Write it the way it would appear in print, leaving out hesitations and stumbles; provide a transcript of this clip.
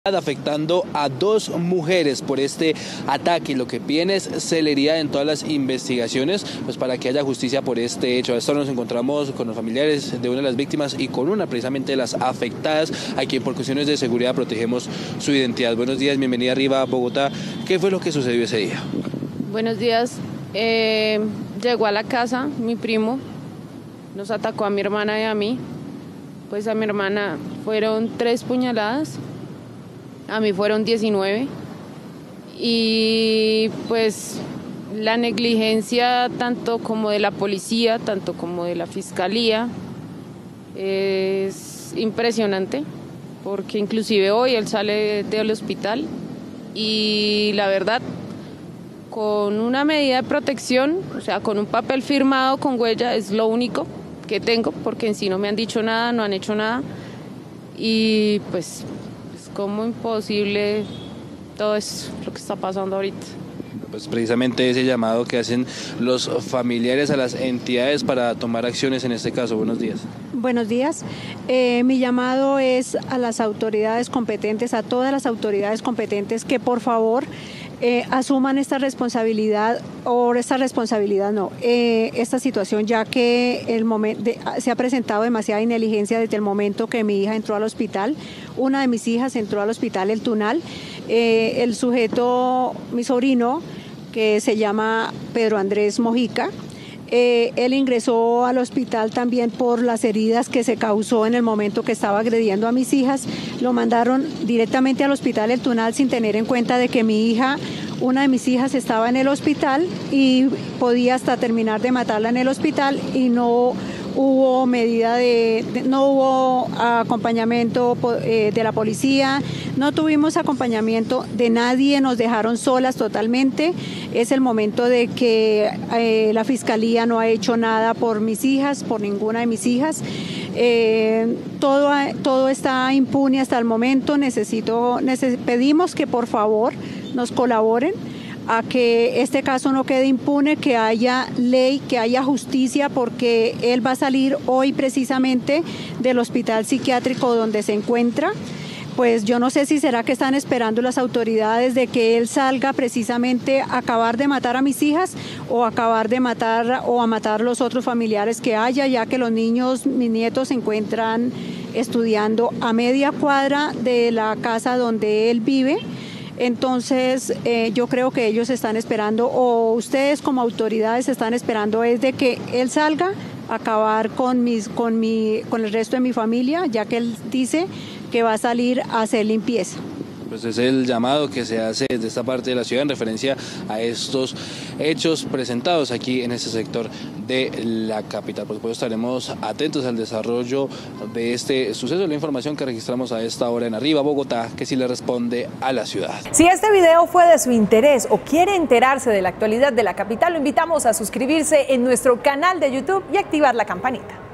afectando a 2 mujeres por este ataque. Lo que piden es celeridad en todas las investigaciones, pues para que haya justicia por este hecho. A esto nos encontramos con los familiares de una de las víctimas y con una precisamente de las afectadas, a quien por cuestiones de seguridad protegemos su identidad. Buenos días, bienvenida arriba a Bogotá. ¿Qué fue lo que sucedió ese día? Buenos días. Llegó a la casa mi primo, nos atacó a mi hermana y a mí. Pues a mi hermana fueron 3 puñaladas. A mí fueron 19 y pues la negligencia tanto como de la policía, tanto como de la fiscalía es impresionante, porque inclusive hoy él sale del hospital y la verdad con una medida de protección, o sea con un papel firmado con huella es lo único que tengo, porque en sí no me han dicho nada, no han hecho nada y pues como imposible todo eso, lo que está pasando ahorita. Pues precisamente ese llamado que hacen los familiares a las entidades para tomar acciones en este caso. Buenos días. Buenos días. Mi llamado es a las autoridades competentes, a todas las autoridades competentes, que por favor asuman esta responsabilidad, esta situación, ya que se ha presentado demasiada inteligencia desde el momento que mi hija entró al hospital. Una de mis hijas entró al hospital El Tunal. El sujeto, mi sobrino, que se llama Pedro Andrés Mojica, él ingresó al hospital también por las heridas que se causó en el momento que estaba agrediendo a mis hijas. Lo mandaron directamente al hospital El Tunal sin tener en cuenta de que mi hija, una de mis hijas, estaba en el hospital y podía hasta terminar de matarla en el hospital, y no hubo no hubo acompañamiento de la policía, no tuvimos acompañamiento de nadie, nos dejaron solas totalmente. Es el momento de que la fiscalía no ha hecho nada por mis hijas, por ninguna de mis hijas. Todo está impune hasta el momento. Pedimos que por favor nos colaboren a que este caso no quede impune, que haya ley, que haya justicia, porque él va a salir hoy precisamente del hospital psiquiátrico donde se encuentra. Pues yo no sé si será que están esperando las autoridades de que él salga precisamente a acabar de matar a mis hijas, o acabar de matar o a matar los otros familiares que haya, ya que los niños, mis nietos, se encuentran estudiando a media cuadra de la casa donde él vive. Entonces yo creo que ellos están esperando, o ustedes como autoridades están esperando, es de que él salga a acabar con el resto de mi familia, ya que él dice que va a salir a hacer limpieza. Pues es el llamado que se hace desde esta parte de la ciudad en referencia a estos hechos presentados aquí en este sector de la capital. Por supuesto estaremos atentos al desarrollo de este suceso, la información que registramos a esta hora en Arriba Bogotá, que sí le responde a la ciudad. Si este video fue de su interés o quiere enterarse de la actualidad de la capital, lo invitamos a suscribirse en nuestro canal de YouTube y activar la campanita.